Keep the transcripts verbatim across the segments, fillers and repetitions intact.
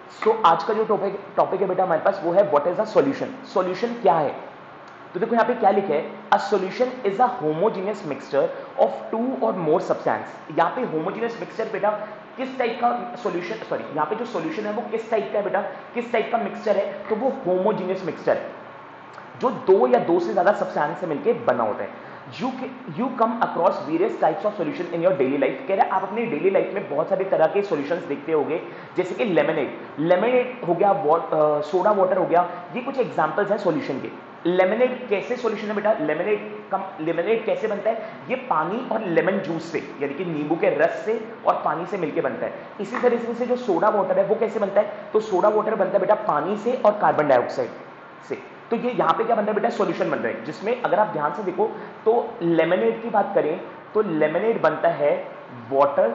सो so, आज का जो टॉपिक टॉपिक है बेटा हमारे पास वो है what is a solution. Solution क्या है? तो देखो यहाँ पे क्या लिखा है, a solution is a homogeneous mixture of two or more substance. यहाँ पे होमोजेनियस मिक्सचर बेटा किस टाइप का सॉल्यूशन, सॉरी यहाँ पे जो सॉल्यूशन है वो किस टाइप का है बेटा, किस टाइप का मिक्सचर है? तो वो होमोजेनियस मिक्सचर है जो दो या दो से ज्यादा सब्सटेंस से मिलकर बना होता है। You you come across various types of solution in your daily life. कह रहे हैं आप अपनी डेली लाइफ में बहुत सारे तरह के सॉल्यूशंस देखते होंगे, जैसे कि लेमनेड लेमनेड हो गया, सोडा वाटर हो गया, ये कुछ एग्जांपल्स हैं सॉल्यूशन के। लेमनेड कैसे सॉल्यूशन है बेटा? लेमनेड कम लेमनेड कैसे बनता है? ये पानी और लेमन जूस से, यानी कि नींबू के रस से और पानी से मिलकर बनता है। इसी तरीके से जो सोडा वाटर है वो कैसे बनता है? तो सोडा वाटर बनता है बेटा पानी से और कार्बन डाइऑक्साइड से। तो ये यहाँ पे क्या बन रहा है बेटा? सॉल्यूशन बन रहा है, जिसमें अगर आप ध्यान से देखो तो लेमनेड की बात करें तो लेमनेड बनता है वाटर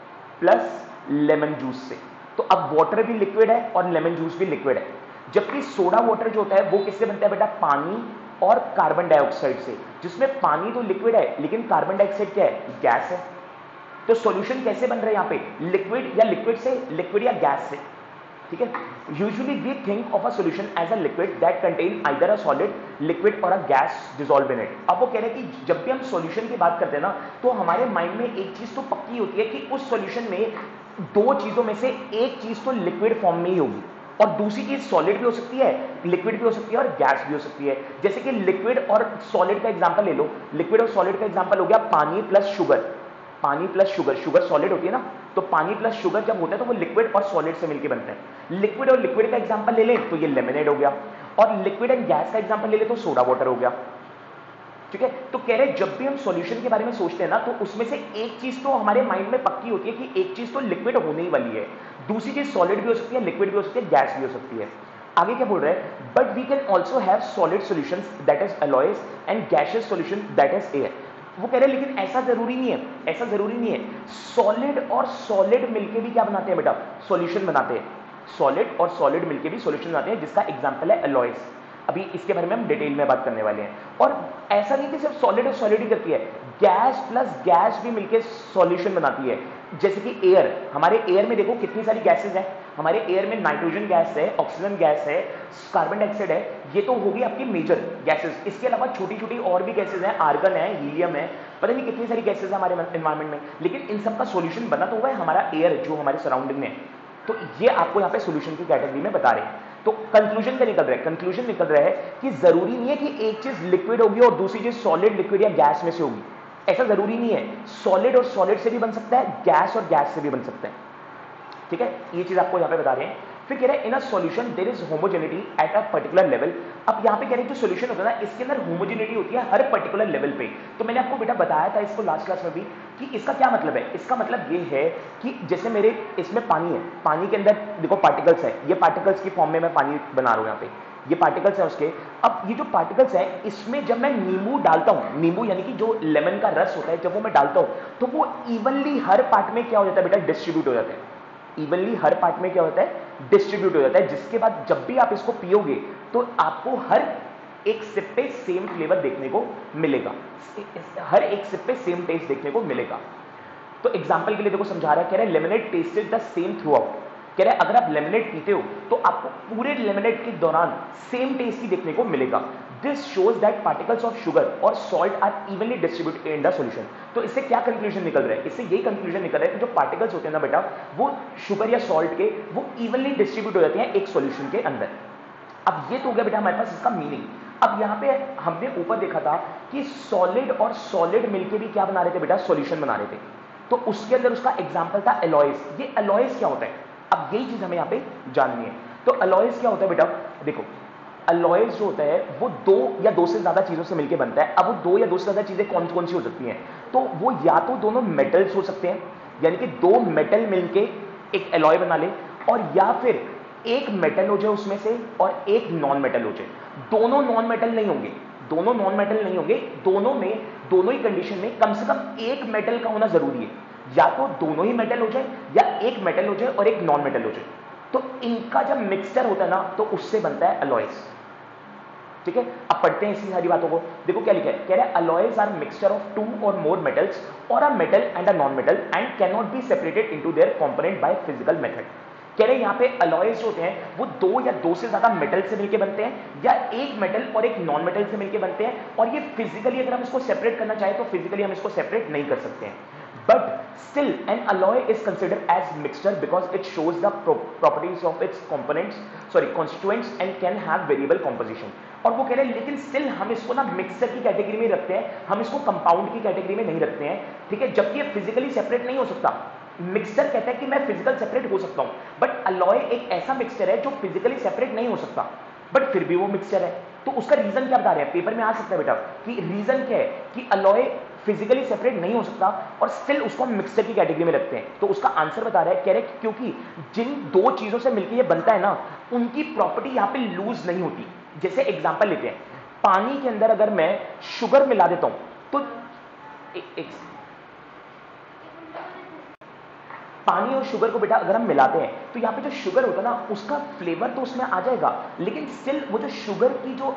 प्लस लेमन जूस से। तो अब वाटर भी लिक्विड है और लेमन जूस भी लिक्विड है, जबकि सोडा वाटर जो होता है वो किससे बनता है बेटा? पानी और कार्बन डाइऑक्साइड से, जिसमें पानी तो लिक्विड है लेकिन कार्बन डाइऑक्साइड क्या है? गैस है। तो सॉल्यूशन कैसे बन रहा है यहाँ पे? लिक्विड या लिक्विड से, लिक्विड या गैस से, ठीक है। Usually we think of a solution as a liquid that contain either a solid, liquid or a gas dissolve in it. अब वो कह रहे हैं कि जब भी हम सॉल्यूशन की बात करते हैं ना, तो हमारे माइंड में एक चीज तो पक्की होती है कि उस सॉल्यूशन में दो चीजों में से एक चीज तो लिक्विड फॉर्म में ही होगी और दूसरी चीज सॉलिड भी हो सकती है, लिक्विड भी हो सकती है और गैस भी हो सकती है। जैसे कि लिक्विड और सॉलिड का एग्जांपल ले लो। लिक्विड और सॉलिड का एग्जांपल हो गया पानी प्लस शुगर। पानी प्लस शुगर, शुगर सॉलिड होती है ना, तो पानी प्लस शुगर जब होता है तो वो लिक्विड और सॉलिड से मिलकर बनता है। लिक्विड और लिक्विड का एग्जांपल ले लें तो ये लेमनेड हो गया, और लिक्विड एंड गैस का एग्जांपल ले ले तो सोडा वाटर हो गया, ठीक है। तो कह रहे जब भी हम सॉल्यूशन के बारे में सोचते हैं ना, तो उसमें से एक चीज तो हमारे माइंड में पक्की होती है कि एक चीज तो लिक्विड होने ही वाली है, दूसरी चीज सॉलिड भी हो सकती है, लिक्विड भी हो सकती है, गैस भी हो सकती है। आगे क्या बोल रहे हैं? But we can also have solid solutions that is alloys and gaseous solution that is air. वो कह रहे हैं लेकिन ऐसा जरूरी नहीं है, ऐसा जरूरी नहीं है। सॉलिड और सॉलिड मिलके भी क्या बनाते हैं बेटा? सॉल्यूशन बनाते हैं। सॉलिड और सॉलिड मिलके भी सॉल्यूशन बनाते हैं, जिसका एग्जांपल है अलॉयज। अभी इसके बारे में हम डिटेल में बात करने वाले हैं। और ऐसा नहीं कि सिर्फ सॉलिड और सॉलिड ही करती है, गैस प्लस गैस भी मिलके सॉल्यूशन बनाती है। जैसे कि एयर, हमारे एयर में देखो कितनी सारी गैसेज हैं। हमारे एयर में नाइट्रोजन गैस है, ऑक्सीजन गैस है, कार्बन डाइऑक्साइड है, ये तो होगी आपकी मेजर गैसेज। इसके अलावा छोटी छोटी और भी गैसेज हैं, आर्गन है, हीलियम है, पता नहीं कितनी सारी गैसेज है हमारे एनवायरमेंट में, लेकिन इन सब का सॉल्यूशन बना तो हुआ है हमारा एयर जो हमारे सराउंडिंग में है। तो ये आपको यहाँ पे सॉल्यूशन की कैटेगरी में बता रहे हैं। तो कंक्लूजन क्या निकल रहा है? कंक्लूजन निकल रहा है कि जरूरी नहीं है कि एक चीज लिक्विड होगी और दूसरी चीज सॉलिड, लिक्विड या गैस में से होगी, ऐसा जरूरी नहीं है। सॉलिड और सॉलिड से भी बन सकता है, गैस और गैस से भी बन सकता है, ठीक है। ये चीज आपको यहाँ पे बता रहे हैं। फिर कह रहे हैं in a solution there is homogeneity at a particular level. अब यहाँ पे कह रहे हैं जो सॉल्यूशन होता है ना, इसके अंदर होमोजेनिटी होती है हर पर्टिकुलर लेवल पे। तो मैंने आपको बेटा बताया था इसको लास्ट क्लास में भी कि इसका क्या मतलब है। इसका मतलब ये है कि जैसे मेरे इसमें पानी है, पानी के अंदर देखो पार्टिकल्स है, ये पार्टिकल्स की फॉर्म में मैं पानी बना रहा हूँ यहाँ पे, ये पार्टिकल्स है उसके। अब ये जो पार्टिकल्स है इसमें जब मैं नींबू डालता हूँ, नींबू यानी कि जो लेमन का रस होता है, जब वो मैं डालता हूँ तो वो इवनली हर पार्ट में क्या हो जाता है बेटा? डिस्ट्रीब्यूट हो जाता है। इवनली हर पार्ट में क्या होता है? डिस्ट्रीब्यूट हो जाता है, जिसके बाद जब भी आप इसको पियोगे तो आपको हर एक सिप पे सेम फ्लेवर देखने को मिलेगा, हर एक सिप पे सेम टेस्ट देखने को मिलेगा। तो एग्जांपल के लिए देखो समझा रहा है, कह रहा है lemonade tasted the same throughout. कह रहा है अगर आप लेमनेड पीते हो तो आपको पूरे लेमनेड के दौरान सेम टेस्ट ही देखने को मिलेगा। This shows that particles of sugar or salt are evenly distributed in the solution. तो इससे क्या कंक्लूजन निकल रहा है? इससे यही कंक्लूजन निकल रहा है कि जो पार्टिकल्स होते हैं ना बेटा, वो शुगर या सॉल्ट के वो इवनली डिस्ट्रीब्यूट हो जाते हैं एक सॉल्यूशन के अंदर। अब ये तो हो गया बेटा हमारे पास इसका मीनिंग। अब यहाँ पे हमने ऊपर देखा था कि सॉलिड और सॉलिड मिलके भी क्या बना रहे थे बेटा? सॉल्यूशन बना रहे थे। तो उसके अंदर उसका एग्जांपल था अलॉयज। ये अलॉयज क्या होता है? अब यही चीज हमें यहाँ पे जाननी है। तो अलॉयज क्या होता है बेटा? देखो अलॉयज जो होता है वो दो या दो से ज्यादा चीजों से मिलकर बनता है। अब वो दो या दो से ज्यादा चीजें कौन कौन सी हो सकती हैं? तो वो या तो दोनों मेटल्स हो सकते हैं, यानी कि दो मेटल मिलके एक अलॉय बना ले, और या फिर एक मेटल हो जाए उसमें से और एक नॉन मेटल हो जाए। दोनों नॉन मेटल नहीं होंगे, दोनों नॉन मेटल नहीं होंगे, दोनों में, दोनों ही कंडीशन में कम से कम एक मेटल का होना जरूरी है। या तो दोनों ही मेटल हो जाए या एक मेटल हो जाए और एक नॉन मेटल हो जाए। तो इनका जब मिक्सचर होता है ना, तो उससे बनता है अलॉयज, ठीक है। अब पढ़ते हैं इसी सारी बातों को। देखो क्या लिखा है, कह रहा है alloys are mixture of two or more metals or a metal and a non metal and can not be separated into their component by physical method. कह रहे यहाँ पे अलॉयज जो होते हैं वो दो या दो से ज्यादा मेटल से मिलके बनते हैं या एक मेटल और एक नॉन मेटल से मिलके बनते हैं, और ये फिजिकली अगर हम इसको सेपरेट करना चाहें तो फिजिकली हम इसको सेपरेट नहीं कर सकते हैं. But still an alloy is considered as mixture because it shows the pro properties of its components, sorry constituents and can have variable composition. और वो कह रहे हैं लेकिन स्टिल हम इसको ना मिक्सर की कैटेगरी में रखते हैं, हम इसको कंपाउंड की कैटेगरी में नहीं रखते हैं, ठीक है, जबकि ये फिजिकली सेपरेट नहीं हो सकता. मिक्सचर कहता है कि मैं फिजिकल सेपरेट हो सकता हूं, बट अलॉय एक ऐसा मिक्सचर है जो फिजिकली सेपरेट नहीं हो सकता, बट फिर भी वो मिक्सचर है. तो उसका रीजन क्या बता रहे हैं, पेपर में आ सकता है बेटा कि रीजन क्या है कि अलॉय फिजिकली सेपरेट नहीं हो सकता और स्टिल उसको हम मिक्सचर की कैटेगरी में रखते हैं. तो उसका आंसर बता रहा है, कह रहे हैं क्योंकि जिन दो चीजों से मिलकर ये बनता है ना, उनकी प्रॉपर्टी यहां पे लूज नहीं होती. जैसे एग्जांपल लेते हैं, पानी के अंदर अगर मैं शुगर मिला देता हूं तो ए, एक, पानी और शुगर को बेटा अगर हम मिलाते हैं तो यहां पे जो शुगर होता है ना उसका फ्लेवर तो उसमें आ जाएगा, लेकिन स्टिल वो जो शुगर की जो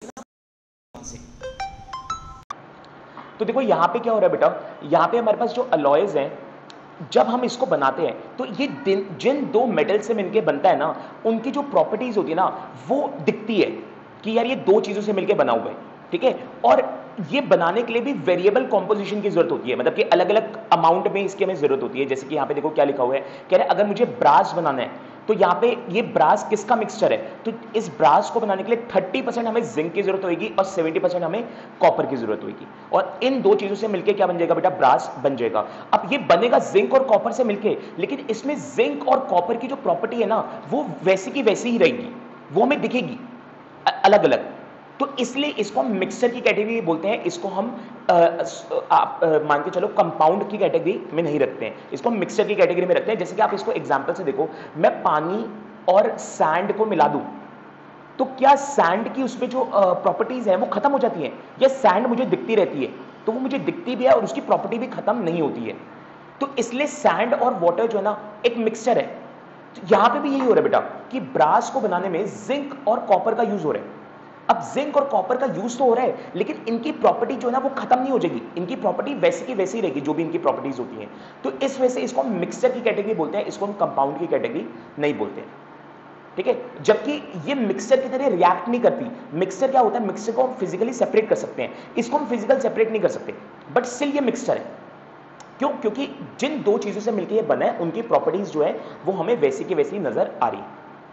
तो देखो यहां पे क्या हो रहा है बेटा, यहां पे हमारे पास जो अलॉयज हैं जब हम इसको बनाते हैं तो ये जिन दो मेटल से मिलके बनता है ना, उनकी जो प्रॉपर्टीज होती है ना वो दिखती है कि यार ये दो चीजों से मिलके बना हुआ है, ठीक है. और ये बनाने के लिए भी वेरिएबल कॉम्पोजिशन की जरूरत होती है, मतलब कि अलग अलग अमाउंट में इसकी हमें जरूरत होती है. जैसे कि यहाँ पे देखो क्या लिखा हुआ है, कह रहे हैं अगर मुझे ब्रास बनाना है तो यहाँ पे ये ब्रास किसका मिक्सचर है, तो इस ब्रास को बनाने के लिए थर्टी परसेंट हमें जिंक की जरूरत होगी और सेवेंटी परसेंट हमें कॉपर की जरूरत होगी, और इन दो चीजों से मिलकर क्या बन जाएगा बेटा, ब्रास बन जाएगा. अब ये बनेगा जिंक और कॉपर से मिलके, लेकिन इसमें जिंक और कॉपर की जो प्रॉपर्टी है ना वो वैसी की वैसी ही रहेगी, वो हमें दिखेगी अलग अलग. तो इसलिए इसको हम मिक्सचर की कैटेगरी बोलते हैं, इसको हम आ, आप मान के चलो कंपाउंड की कैटेगरी में नहीं रखते हैं, इसको हम मिक्सचर की कैटेगरी में रखते हैं. जैसे कि आप इसको एग्जांपल से देखो, मैं पानी और सैंड को मिला दूं तो क्या सैंड की उसमें जो प्रॉपर्टीज है वो खत्म हो जाती है, या सैंड मुझे दिखती रहती है, तो वो मुझे दिखती भी है और उसकी प्रॉपर्टी भी खत्म नहीं होती है. तो इसलिए सैंड और वाटर जो है ना एक मिक्सचर है. तो यहां पे भी यही हो रहा है बेटा कि ब्रास को बनाने में जिंक और कॉपर का यूज हो रहा है. अब जिंक और कॉपर का यूज तो हो रहा है, लेकिन इनकी प्रॉपर्टी जो है ना वो खत्म नहीं हो जाएगी, इनकी प्रॉपर्टी वैसी की वैसी रहेगी जो भी इनकी प्रॉपर्टीज होती हैं. तो इस वजह से इसको हम मिक्सचर की कैटेगरी बोलते हैं, इसको हम कंपाउंड की कैटेगरी नहीं बोलते हैं, ठीक है. जबकि ये मिक्सचर की तरह रिएक्ट नहीं करती. मिक्सचर क्या होता है, मिक्सचर को हम फिजिकली सेपरेट कर सकते हैं, इसको हम फिजिकल सेपरेट नहीं कर सकते, बट स्टिल ये मिक्सचर है. क्यों, क्योंकि जिन दो चीजों से मिलकर ये बना है उनकी प्रॉपर्टीज जो है वो हमें वैसी की वैसी नजर आ रही है.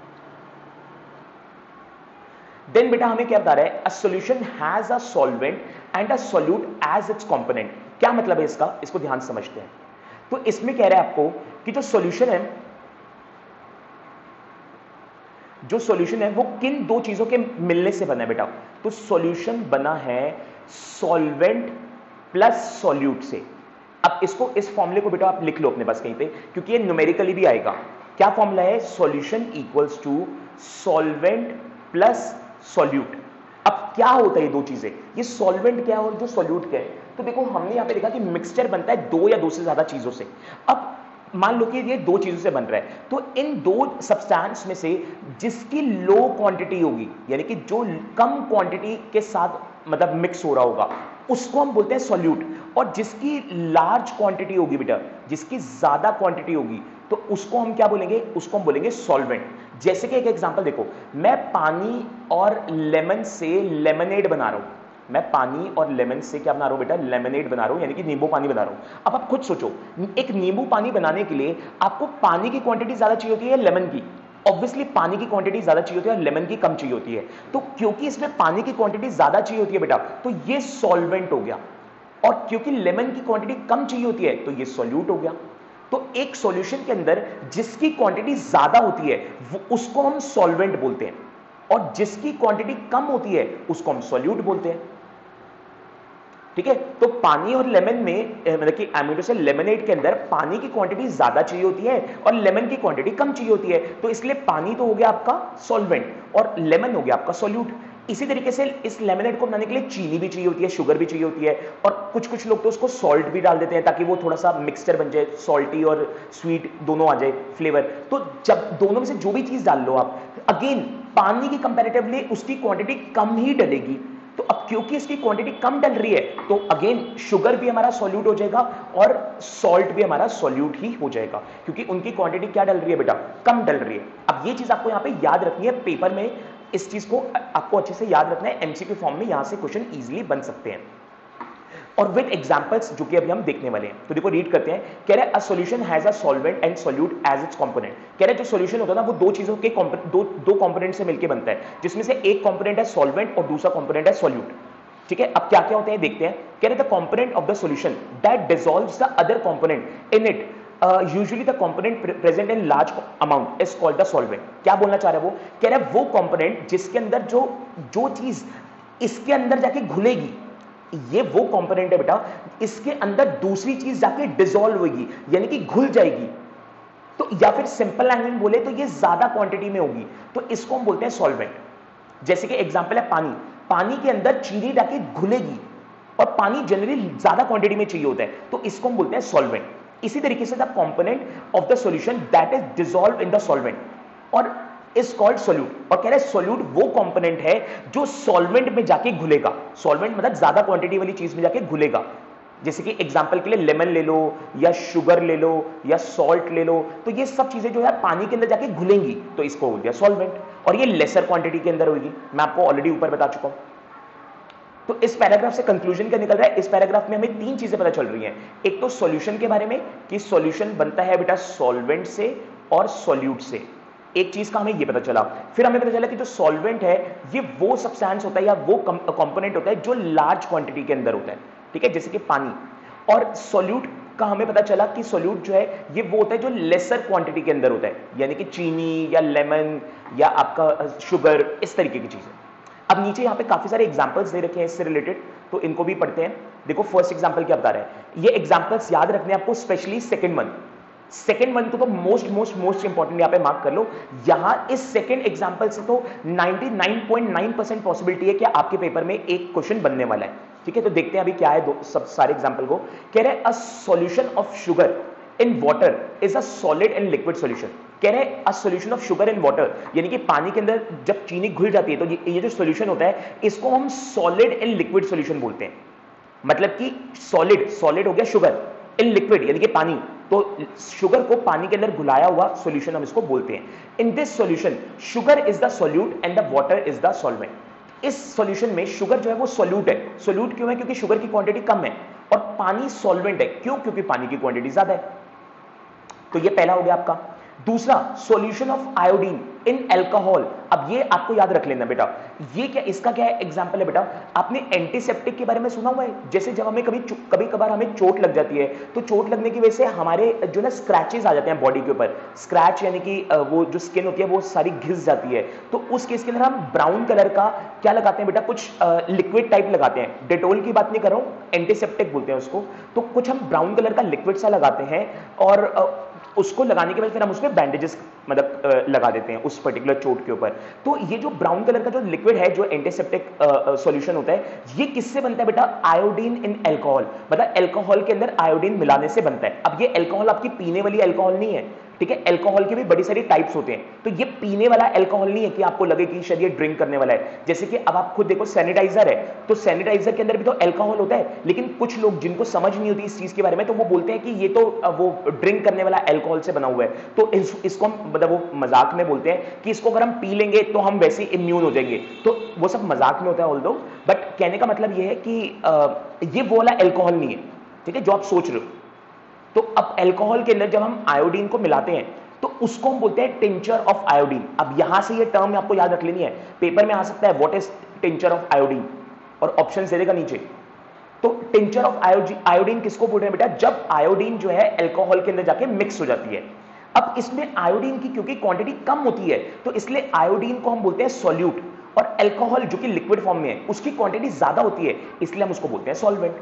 देन बेटा हमें क्या बता रहा है, a solution has a solvent and a solute as its component. क्या मतलब है इसका, इसको ध्यान से समझते हैं. तो इसमें कह रहा है आपको कि जो सॉल्यूशन है, जो सॉल्यूशन है वो किन दो चीजों के मिलने से बना है बेटा, तो सॉल्यूशन बना है सॉल्वेंट प्लस सॉल्यूट से. अब इसको, इस फॉर्मूले को बेटा आप लिख लो अपने पास कहीं पे, क्योंकि ये न्यूमेरिकली भी आएगा. क्या फॉर्मूला है, solution equals to solvent plus solute. अब क्या होता है ये दो चीजें, ये सॉल्वेंट क्या है और जो सॉल्यूट क्या है. तो देखो हमने यहां पे देखा कि मिक्सचर बनता है दो या दो से ज्यादा चीजों से. अब मान लो कि ये दो चीजों से बन रहा है, तो इन दो सब्सटेंस में से जिसकी लो क्वांटिटी होगी, यानी कि जो कम क्वांटिटी के साथ मतलब मिक्स हो रहा होगा, उसको हम बोलते हैं सॉल्यूट. और जिसकी लार्ज क्वांटिटी होगी बेटा, जिसकी ज्यादा क्वांटिटी होगी, तो उसको हम क्या बोलेंगे, उसको हम बोलेंगे सॉल्वेंट. जैसे कि एक एग्जांपल देखो, मैं पानी और लेमन से लेमनेड बना रहा हूं, मैं पानी और लेमन से क्या बना रहा हूं बेटा, लेमनेड बना रहा हूं, यानी कि नींबू पानी बना रहा हूं. अब आप खुद सोचो, एक नींबू पानी बनाने के लिए आपको पानी की क्वांटिटी ज्यादा चाहिए होती है लेमन की, ऑब्वियसली पानी की क्वांटिटी ज्यादा चाहिए होती है और लेमन की कम चाहिए होती है. तो क्योंकि इसमें पानी की क्वांटिटी ज्यादा चाहिए होती है बेटा, तो ये सॉल्वेंट हो गया, और क्योंकि लेमन की क्वांटिटी कम चाहिए होती है तो ये सॉल्यूट हो गया. तो एक सॉल्यूशन के अंदर जिसकी क्वांटिटी ज्यादा होती है वो उसको हम सॉल्वेंट बोलते हैं, और जिसकी क्वांटिटी कम होती है उसको हम सॉल्यूट बोलते हैं, ठीक है. तो पानी और लेमन में मतलब कि एमिनो से लेमनेड के अंदर पानी की क्वांटिटी ज्यादा चाहिए होती है और लेमन की क्वांटिटी कम चाहिए होती है. तो इसलिए पानी तो हो गया आपका सॉल्वेंट और लेमन हो गया आपका सॉल्यूट. इसी तरीके से इस लेमनेड को बनाने के लिए चीनी भी चाहिए होती है, शुगर भी चाहिए होती है, और कुछ कुछ लोग तो उसको सॉल्ट भी डाल देते हैं ताकि वो थोड़ा सा मिक्सचर बन जाए, सॉल्टी और स्वीट दोनों आ जाए फ्लेवर. तो जब दोनों में से जो भी चीज डाल लो आप, अगेन पानी की कंपैरेटिवली उसकी क्वांटिटी कम ही डलेगी. तो अब अब क्योंकि इसकी क्वांटिटी कम डल रही है तो अगेन शुगर भी हमारा सॉल्यूट हो जाएगा और सॉल्ट भी हमारा सॉल्यूट ही हो जाएगा, क्योंकि उनकी क्वांटिटी क्या डल रही है बेटा, कम डल रही है। अब ये चीज आपको यहां पे याद रखनी है, पेपर में इस चीज को आपको अच्छे से याद रखना है, एमसीक्यू फॉर्म में यहां से क्वेश्चन इजीली बन सकते हैं और विद एग्जांपल्स जो कि अभी हम देखने वाले हैं। तो देखो रीड करते हैं, कह रहे a solution has a solvent and solute as its component. कह रहे जो सॉल्यूशन होता है ना वो दो चीजों के दो दो कंपोनेंट से मिलकर बनता है, जिसमें से एक कंपोनेंट है सॉल्वेंट और दूसरा कंपोनेंट है सॉल्यूट। ठीक है, अब क्या क्या होते हैं देखते हैं। कह रहे the component of the solution that dissolves the other component in it usually the component present in large amount is called the solvent. क्या बोलना चाह रहे हैं वो, कह रहे वो कंपोनेंट जिसके अंदर जो जो चीज इसके अंदर जाके घुलेगी, ये वो कंपोनेंट है बेटा, इसके अंदर दूसरी चीज जाके डिसॉल्व होगी यानी कि घुल जाएगी, तो या फिर सिंपल लैंग्वेज में बोले तो ये ज्यादा क्वांटिटी में होगी, तो इसको हम बोलते हैं सॉल्वेंट। जैसे कि एग्जांपल है पानी, पानी के अंदर चीनी जाके घुलेगी और पानी जनरली ज्यादा क्वांटिटी में चाहिए होता है, तो इसको हम बोलते हैं सॉल्वेंट। इसी तरीके से the component of the solution that is dissolve in the solvent और इज कॉल्ड सोल्यूट। और कह रहे सोल्यूट वो कंपोनेंट है जो सॉल्वेंट में जाके घुलेगा, सॉल्वेंट मतलब ज्यादा क्वांटिटी वाली चीज में जाके घुलेगा। जैसे कि एग्जांपल के लिए लेमन ले लो या शुगर ले लो या सॉल्ट ले लो, तो ये सब चीजें जो है पानी के अंदर जाके घुलेंगी, तो इसको बोल दिया सॉल्वेंट, और ये लेसर क्वांटिटी के अंदर होगी, मैं आपको ऑलरेडी ऊपर बता चुका हूं। तो इस पैराग्राफ से कंक्लूजन क्या निकल रहा है, इस पैराग्राफ में हमें तीन चीजें पता चल रही हैं। एक तो सॉल्यूशन के बारे में कि सॉल्यूशन बनता है बेटा सॉल्वेंट से और सॉल्यूट से, एक चीज का हमें ये पता चला। फिर हमें पता चला कि जो सॉल्वेंट है ये वो सब्सटेंस होता है या वो कंपोनेंट होता है जो लार्ज क्वांटिटी के अंदर होता है, ठीक है, जैसे कि पानी। और सॉल्यूट का हमें पता चला कि सॉल्यूट जो है ये वो होता है जो लेसर क्वांटिटी के अंदर होता है, यानी कि चीनी या लेमन या आपका शुगर, इस तरीके की चीजें। अब नीचे यहाँ पे काफी सारे एग्जांपल्स दे रखे हैं इससे रिलेटेड, तो इनको भी पढ़ते हैं। देखो फर्स्ट एग्जांपल क्या बता रहा है, ये एग्जांपल्स याद रखने आपको, specially second one second one को तो मोस्ट मोस्ट मोस्ट इंपॉर्टेंट यहां पे मार्क कर लो। यहां इस सेकेंड एग्जांपल से तो निन्यानवे पॉइंट नौ परसेंट पॉसिबिलिटी है कि आपके पेपर में एक क्वेश्चन बनने वाला है। ठीक है, तो देखते हैं अभी क्या है दो सब सारे एग्जांपल को। कह रहे हैं a solution of sugar in water is a solid and liquid solution. कह रहे हैं a solution of sugar in water, यानी कि पानी के अंदर जब चीनी घुल जाती है तो ये, ये जो सॉल्यूशन होता है इसको हम सॉलिड एंड लिक्विड सॉल्यूशन बोलते हैं। मतलब कि सॉलिड सॉलिड हो गया शुगर, इन लिक्विड यानी कि पानी, तो शुगर को पानी के अंदर घुलाया हुआ सॉल्यूशन हम इसको बोलते हैं। In this solution sugar is the solute and the water is the solvent. इस सॉल्यूशन में शुगर जो है वो सॉल्यूट है। सॉल्यूट क्यों है, क्योंकि शुगर की क्वांटिटी कम है, और पानी सॉल्वेंट है, क्यों, क्योंकि पानी की क्वांटिटी ज्यादा है। तो ये पहला हो गया आपका। दूसरा, solution of iodine in alcohol. अब ये आपको याद रख लेना बेटा, ये क्या, इसका क्या है एग्जांपल है बेटा, आपने एंटीसेप्टिक के बारे में सुना हुआ है। जैसे जब हमें कभी कभी कभार हमें चोट लग जाती है, तो चोट लगने की वजह से हमारे जो ना स्क्रैचेस आ जाते हैं बॉडी के ऊपर। स्क्रैच यानी कि वो जो स्किन होती है वो सारी घिस जाती है, तो उस केस के अंदर हम ब्राउन कलर का क्या लगाते हैं बेटा, कुछ लिक्विड टाइप लगाते हैं। डेटोल की बात नहीं कर रहा हूं, एंटीसेप्टिक बोलते हैं उसको। तो कुछ हम ब्राउन कलर का लिक्विड सा लगाते हैं, और उसको लगाने के बाद फिर हम उसमें बैंडेजेस मतलब लगा देते हैं उस पर्टिकुलर चोट के ऊपर। तो ये जो ब्राउन कलर का जो लिक्विड है, जो एंटीसेप्टिक सॉल्यूशन होता है, ये किससे बनता है बेटा, आयोडीन इन अल्कोहल। मतलब अल्कोहल के अंदर आयोडीन मिलाने से बनता है। अब ये अल्कोहल आपकी पीने वाली अल्कोहल नहीं है, ठीक है, अल्कोहल के भी बड़ी सारी टाइप्स होते हैं, तो ये पीने वाला अल्कोहल नहीं है कि आपको लगे कि शायद ये ड्रिंक करने वाला है। जैसे कि अब आप खुद देखो सैनिटाइजर है, तो सैनिटाइजर के अंदर भी तो अल्कोहल होता है, लेकिन कुछ लोग जिनको समझ नहीं होती इस चीज के बारे में, तो वो बोलते हैं कि ये तो वो ड्रिंक करने वाला अल्कोहल से बना हुआ है। तो इस, इसको हम मतलब वो मजाक में बोलते हैं कि इसको अगर हम पी लेंगे तो हम वैसे इम्यून हो जाएंगे। तो वो सब मजाक में होता है ऑल्दो, बट कहने का मतलब ये है कि आ, ये वो वाला अल्कोहल नहीं है, ठीक है, जो आप सोच रहे हो। तो अब अल्कोहल के अंदर जब हम आयोडीन को मिलाते हैं तो उसको हम बोलते हैं टिंचर ऑफ आयोडीन। अब यहां से ये टर्म आपको याद रख लेनी है, पेपर में आ सकता है what is tincture of iodine, और ऑप्शन दे देगा नीचे। तो टिंचर ऑफ आयोडीन किसको बोल रहे हैं बेटा, जब आयोडीन जो है अल्कोहल के अंदर जाके मिक्स हो जाती है। अब इसमें आयोडीन की क्योंकि क्वांटिटी कम होती है, तो इसलिए आयोडीन को हम बोलते हैं सॉल्यूट, और अल्कोहल जो कि लिक्विड फॉर्म में है उसकी क्वांटिटी ज्यादा होती है, इसलिए हम उसको बोलते हैं सॉल्वेंट।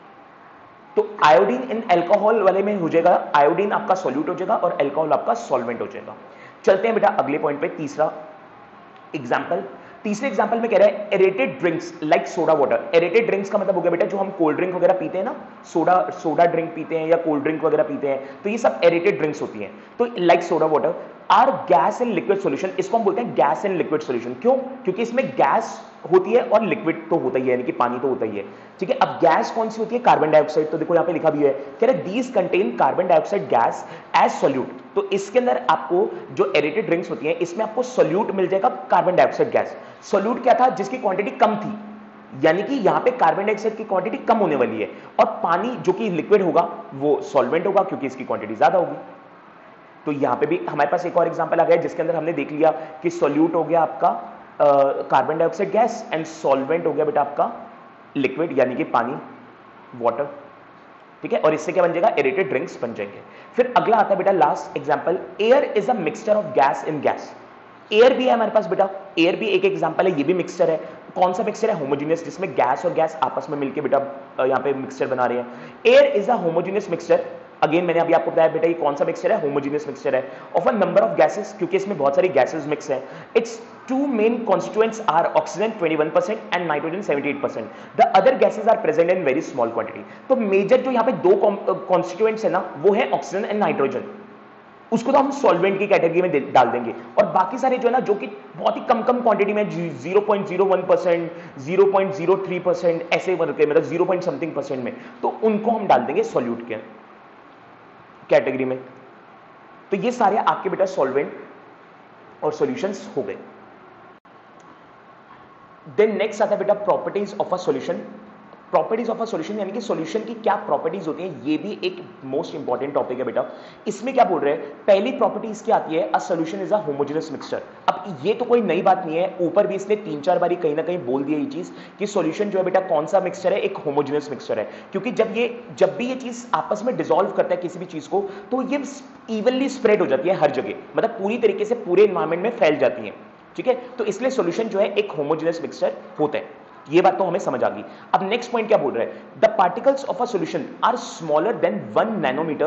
तो आयोडीन इन अल्कोहल वाले में हो जाएगा, आयोडीन आपका सॉल्यूट हो जाएगा और अल्कोहल आपका सॉल्वेंट हो जाएगा। चलते हैं बेटा अगले पॉइंट पे, तीसरा एग्जांपल। तीसरे एग्जांपल में कह रहा है aerated drinks like soda water. Aerated drinks का मतलब हो गया बेटा जो हम कोल्ड ड्रिंक वगैरह पीते हैं ना, सोडा सोडा ड्रिंक पीते हैं या कोल्ड ड्रिंक वगैरह पीते हैं, तो ये सब एरेटेड ड्रिंक्स होती हैं। तो like soda water are gas in liquid solution, इसको हम बोलते हैं गैस इन लिक्विड सॉल्यूशन। क्यों? क्योंकि इसमें गैस होती है और लिक्विड तो होता ही है, यानी कि पानी तो होता ही है, ठीक है। अब गैस कौन सी होती है? Carbon dioxide. तो देखो यहां पे लिखा भी है, कह रहे these contain carbon dioxide gas as solute. तो इसके अंदर आपको जो एरेटेड ड्रिंक्स होती हैं इसमें आपको सोल्यूट मिल जाएगा कार्बन डाइऑक्साइड गैस। सोल्यूट क्या था? जिसकी क्वांटिटी कम थी, यानी कि यहां पे कार्बन डाइऑक्साइड की क्वांटिटी कम होने वाली है, और पानी जो कि लिक्विड होगा वो सॉल्वेंट होगा क्योंकि इसकी क्वांटिटी ज्यादा होगी। तो यहां पे भी हमारे पास एक और एग्जांपल आ गया जिसके अंदर हमने देख लिया कि सोल्यूट हो गया आपका carbon dioxide gas and solvent हो गया बेटा आपका लिक्विड यानी कि पानी, वाटर, ठीक है। और इससे क्या बन जाएगा? एरेटेड ड्रिंक्स बन जाएंगे। फिर अगला आता है बेटा last example, air is a mixture of gas in gas. Air भी है हमारे पास बेटा, एयर भी एक एग्जांपल है, ये भी मिक्सचर है। कौन सा मिक्सचर है? होमोजेनियस, जिसमें गैस और गैस आपस में मिलकर बेटा यहाँ पे मिक्सचर बना रहे हैं। Air is a homogeneous mixture, again मैंने अभी आपको बताया बेटा ये कौन सा मिक्सचर है? होमोजेनियस मिक्सचर है, of a number of gases, क्योंकि इसमें बहुत सारी गैसेस मिक्स है। Its two main constituents are oxygen twenty one percent and nitrogen seventy eight percent, the other gases are present in very small quantity. तो major जो यहाँ पे दो कॉन्स्टिट्यूएंट्स है ना वो है ऑक्सीजन एंड नाइट्रोजन, उसको तो हम सॉल्वेंट की कैटेगरी में डाल देंगे, और बाकी सारे जो है ना जो कि बहुत ही कम कम क्वांटिटी में zero point zero one percent, zero point zero three percent ऐसे बनते मतलब ज़ीरो पॉइंट समथिंग परसेंट में, तो उनको हम डाल देंगे सॉल्यूट के कैटेगरी में। तो ये सारे आपके बेटा सॉल्वेंट और सॉल्यूशंस हो गए। देन नेक्स्ट आता है बेटा properties of a solution. Properties of a solution यानी कि सॉल्यूशन की क्या प्रॉपर्टीज होती हैं, ये भी एक मोस्ट इंपॉर्टेंट टॉपिक है बेटा। इसमें क्या बोल रहे हैं? पहली प्रॉपर्टी इसकी आती है a solution is a homogeneous mixture. अब ये तो कोई नई बात नहीं है, ऊपर भी इसने तीन चार बारी कहीं ना कहीं बोल दिया ये चीज कि सॉल्यूशन जो है बेटा कौन सा मिक्सचर है? एक होमोजेनियस मिक्सचर है, क्योंकि जब ये जब भी ये चीज आपस में डिसॉल्व करता है किसी भी चीज को तो ये इवनली स्प्रेड हो जाती है हर जगह, मतलब पूरी तरीके से पूरे एनवायरमेंट में फैल जाती है, ठीक है। तो इसलिए सॉल्यूशन जो है एक होमोजेनियस मिक्सचर होता है, ये बात तो हमें समझ आ गई। अब नेक्स्ट पॉइंट क्या बोल रहे हैं? The particles of a solution are smaller than one nanometre,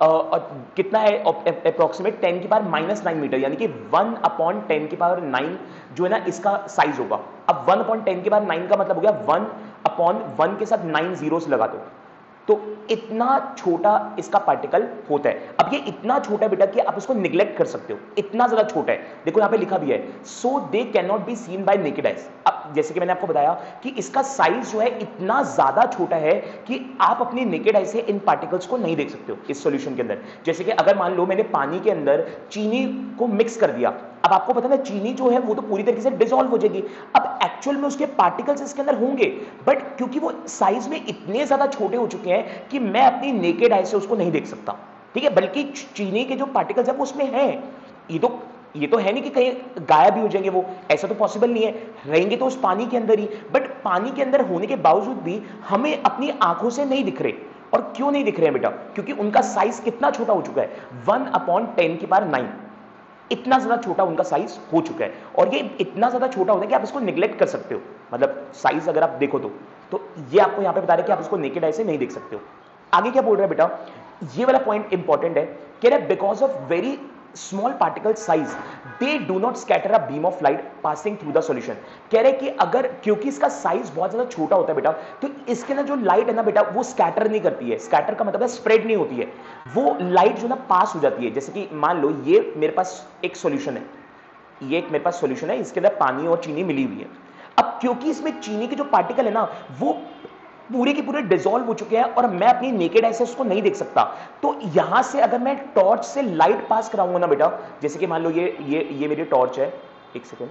कितना है अप्रोक्सीमेट टेन की पावर माइनस नाइन मीटर, यानी कि वन अपॉन टेन की पावर नाइन जो है ना इसका साइज होगा। अब वन अपॉन टेन की पावर नाइन का मतलब हो गया वन अपॉन वन के साथ नाइन जीरोस लगा दो, तो इतना छोटा इसका पार्टिकल होता है। अब ये इतना छोटा बेटा कि आप इसको निग्लेक्ट कर सकते हो, इतना ज्यादा छोटा है। देखो यहां पे लिखा भी है, so they can not be seen by naked eyes. अब जैसे कि मैंने आपको बताया कि इसका साइज जो है इतना ज्यादा छोटा है कि आप अपनी नेकेड आई से इन पार्टिकल्स को नहीं देख सकते हो इस सॉल्यूशन के अंदर। जैसे कि अगर मान लो मैंने पानी के अंदर चीनी को मिक्स कर दिया, अब आपको पता है चीनी जो है वो तो पूरी तरीके से डिसॉल्व हो जाएगी। अब एक्चुअल में उसके पार्टिकल्स इसके अंदर होंगे, बट क्योंकि वो साइज में इतने ज्यादा छोटे हो चुके हैं कि मैं अपनी नेकेड आई से उसको नहीं देख सकता, ठीक है। बल्कि चीनी के जो पार्टिकल्स है वो उसमें है, ये तो ये तो है नहीं कि कहीं गायब भी हो जाएंगे, वो ऐसा तो पॉसिबल नहीं है, रहेंगे तो उस पानी के अंदर ही। बट पानी के अंदर होने के बावजूद भी हमें अपनी आंखों से नहीं दिख रहे। और क्यों नहीं दिख रहे हैं बेटा? क्योंकि उनका साइज कितना छोटा हो चुका है, वन अपॉन टेन की पावर नाइन, इतना ज्यादा छोटा उनका साइज हो चुका है। और ये इतना ज्यादा छोटा होता है कि आप इसको निग्लेक्ट कर सकते हो, मतलब साइज अगर आप देखो तो तो ये आपको यहां पे बता रहे हैं कि आप इसको नेकेड आई से नहीं देख सकते हो। आगे क्या बोल रहे हैं बेटा? ये वाला पॉइंट इंपॉर्टेंट है, कह रहे because of very small particle size they do not scatter a beam of light passing through the solution. कह रहे कि अगर क्योंकि इसका साइज बहुत ज्यादा छोटा होता है बेटा, तो इसके अंदर जो लाइट है ना बेटा वो स्कैटर नहीं करती है। स्कैटर का मतलब है स्प्रेड नहीं होती है, वो लाइट जो ना पास हो जाती है। जैसे कि मान लो ये मेरे पास एक सॉल्यूशन है, ये एक मेरे पास सॉल्यूशन है, इसके अंदर पानी और चीनी मिली हुई है। अब क्योंकि इसमें चीनी के जो पार्टिकल है ना वो पूरे के पूरे डिसॉल्व हो चुके हैं और मैं अपनी नेकेड आई से उसको नहीं देख सकता, तो यहां से अगर मैं टॉर्च से लाइट पास कराऊंगा ना बेटा, जैसे कि मान लो ये ये ये मेरी टॉर्च है, एक सेकेंड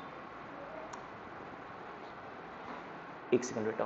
एक सेकेंड बेटा,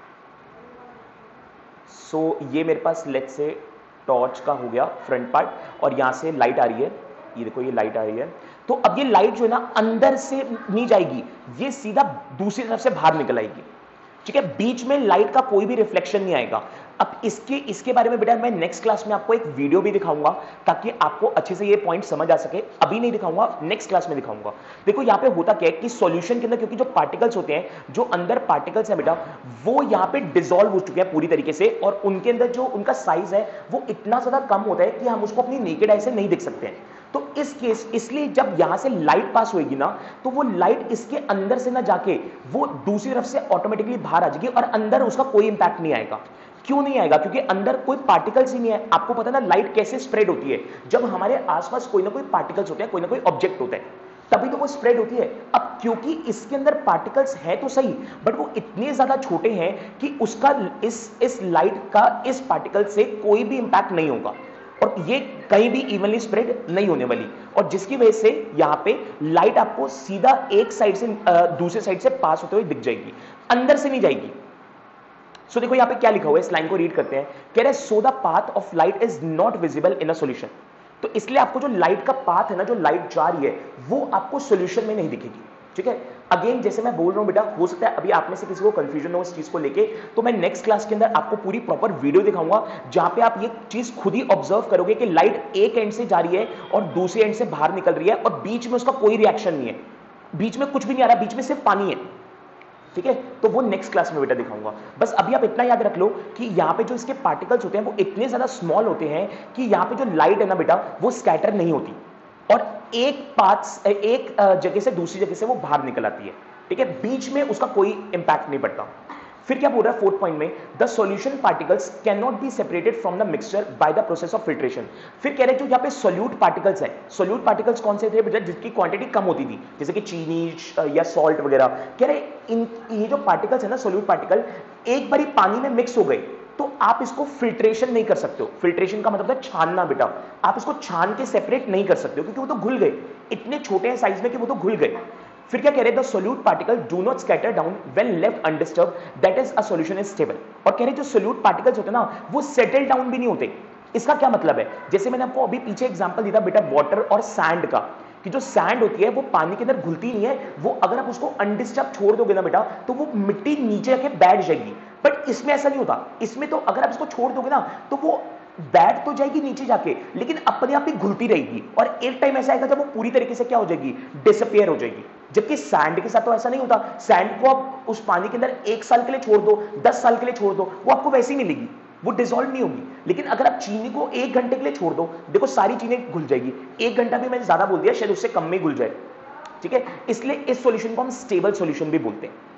सो so, ये मेरे पास लेट्स से टॉर्च का हो गया फ्रंट पार्ट, और यहां से लाइट आ रही है, ये देखो ये लाइट आ रही है। तो अब ये लाइट जो है ना अंदर से नहीं जाएगी, ये सीधा दूसरी तरफ से बाहर निकल आएगी, ठीक है। बीच में लाइट का कोई भी रिफ्लेक्शन नहीं आएगा। अब इसके इसके बारे में बेटा मैं नेक्स्ट क्लास में आपको एक वीडियो भी दिखाऊंगा ताकि आपको अच्छे से ये पॉइंट समझ आ सके। अभी नहीं दिखाऊंगा, नेक्स्ट क्लास में दिखाऊंगा। देखो यहाँ पे होता क्या है कि सॉल्यूशन के अंदर क्योंकि जो पार्टिकल्स होते हैं, जो अंदर पार्टिकल्स है बेटा, वो यहाँ पे डिसॉल्व हो चुके हैं पूरी तरीके से, और उनके अंदर जो उनका साइज है वो इतना ज्यादा कम होता है कि हम उसको अपनी नेकेड आई से नहीं देख सकते हैं। तो इस केस इसलिए जब यहां से लाइट पास होगी ना, तो वो लाइट इसके अंदर से ना जाके वो दूसरी तरफ से ऑटोमेटिकली बाहर आ जाएगी और अंदर उसका कोई इंपैक्ट नहीं आएगा। क्यों नहीं आएगा? क्योंकि अंदर कोई पार्टिकल्स ही नहीं है। आपको पता है ना लाइट कैसे स्प्रेड होती है? जब हमारे आसपास कोई ना कोई पार्टिकल्स होते हैं, कोई ना कोई ऑब्जेक्ट होता है, तभी तो वो स्प्रेड होती है। अब क्योंकि इसके अंदर पार्टिकल्स है तो सही, बट वो इतने ज्यादा छोटे हैं कि उसका इस इस लाइट का इस पार्टिकल से कोई भी इंपैक्ट नहीं होगा और ये कहीं भी इवनली स्प्रेड नहीं होने वाली, और जिसकी वजह से यहां पे लाइट आपको सीधा एक साइड से दूसरे साइड से पास होते हुए दिख जाएगी, अंदर से नहीं जाएगी। सो so, देखो यहां पे क्या लिखा हुआ है, इस लाइन को रीड करते हैं। कह रहे so the path of light is not visible in a solution. तो इसलिए आपको जो लाइट का पाथ है ना, जो लाइट जा रही है, वो आपको सॉल्यूशन में नहीं दिखेगी। ठीक है, अगेन जैसे मैं बोल रहा हूं बेटा, हो सकता है अभी आप में से किसी को कंफ्यूजन हो इस चीज को लेके, तो मैं नेक्स्ट क्लास के अंदर आपको पूरी प्रॉपर वीडियो दिखाऊंगा जहां पे आप ये चीज खुद ही ऑब्जर्व करोगे कि लाइट एक एंड से जा रही है और दूसरे एंड से बाहर निकल रही है और बीच में उसका कोई रिएक्शन नहीं है, बीच में कुछ भी नहीं आ रहा, बीच में सिर्फ पानी है। ठीक है, तो वो नेक्स्ट क्लास में बेटा दिखाऊंगा। बस अभी आप इतना याद रख लो कि यहाँ पे जो इसके पार्टिकल्स होते हैं वो इतने ज्यादा स्मॉल होते हैं कि यहाँ पे जो लाइट है ना बेटा, वो स्कैटर नहीं होती और एक पाथ एक जगह से दूसरी जगह से वो बाहर निकल आती है। ठीक है, बीच में उसका कोई इंपैक्ट नहीं पड़ता। फिर क्या बोल रहा है फोर्थ पॉइंट में, the solution particles can not be separated from the mixture by the process of filtration. फिर कह रहे जो यहाँ पे सोल्यूट पार्टिकल्स है, सोल्यूट पार्टिकल्स कौन से थे बेटा, जिसकी क्वांटिटी कम होती थी, जैसे कि चीनी या सॉल्ट वगैरह। कह रहे इन ये जो पार्टिकल्स है ना, सोल्यूट पार्टिकल, एक बारी पानी में मिक्स हो गए तो आप इसको फिल्ट्रेशन नहीं कर सकते हो। फिल्ट्रेशन का मतलब है छानना बेटा, आप इसको छान के सेपरेट नहीं कर सकते हो क्योंकि वो तो घुल गए, इतने छोटे हैं साइज में कि वो तो घुल गए। फिर क्या कह रहे हैं, the solute particle do not scatter down when left undisturb, that is a solution is stable. और कह रहे हैं जो सोल्यूट पार्टिकल्स होते हैं ना, वो सेटल डाउन भी नहीं होते। इसका क्या मतलब है, जैसे मैंने आपको अभी पीछे एग्जांपल दिया था बेटा वाटर और सैंड का, कि जो सैंड होती है वो पानी के अंदर घुलती नहीं है, वो अगर आप उसको अनडिस्टर्ब छोड़ दोगे ना बेटा, तो वो मिट्टी नीचे आके बैठ जाएगी। बट इसमें ऐसा नहीं होता, इसमें तो अगर आप इसको छोड़ दोगे ना तो वो बैठ तो जाएगी नीचे जाके, लेकिन अपने आप ही घुलती रहेगी और एक टाइम ऐसा आएगा जब वो पूरी तरीके से क्या हो जाएगी, डिसअपियर हो जाएगी। जबकि सैंड के साथ तो ऐसा नहीं होता, सैंड को आप उस पानी के अंदर एक साल के लिए छोड़ दो, दस साल के लिए छोड़ दो, वो आपको वैसी मिलेगी, वो डिसॉल्व नहीं होगी। लेकिन अगर आप चीनी को एक घंटे के लिए छोड़ दो, देखो सारी चीजें घुल जाएगी। एक घंटा भी मैंने ज्यादा बोल दिया, शायद उससे कम में घुल जाए। ठीक है, इसलिए इस सॉल्यूशन को हम स्टेबल सॉल्यूशन भी बोलते हैं।